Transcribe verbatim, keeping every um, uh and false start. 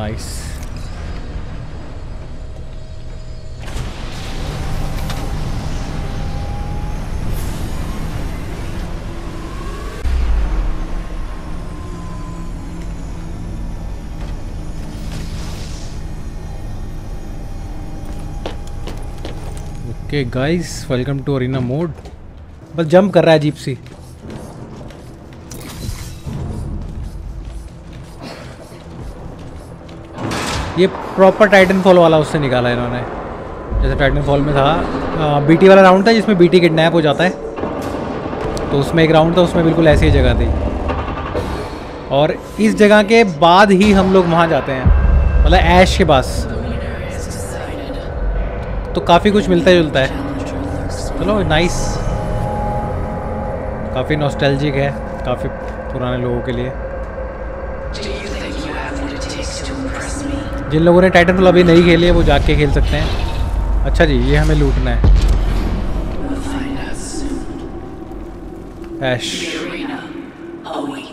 Nice. Okay guys, welcome to arena mode. बस jump कर रहा है अजीब सी। ये प्रॉपर टाइटनफॉल वाला उससे निकाला है इन्होंने, जैसे टाइटनफॉल में था बीटी वाला राउंड था जिसमें बीटी किडनैप हो जाता है, तो उसमें एक राउंड था उसमें बिल्कुल ऐसी ही जगह थी। और इस जगह के बाद ही हम लोग वहाँ जाते हैं, मतलब ऐश के पास, तो काफ़ी कुछ मिलता जुलता है। चलो नाइस, काफ़ी नॉस्टैल्जिक है काफ़ी पुराने लोगों के लिए। जिन लोगों ने टाइटनफॉल अभी नहीं खेली है वो जाके खेल सकते हैं। अच्छा जी, ये हमें लूटना है। ऐश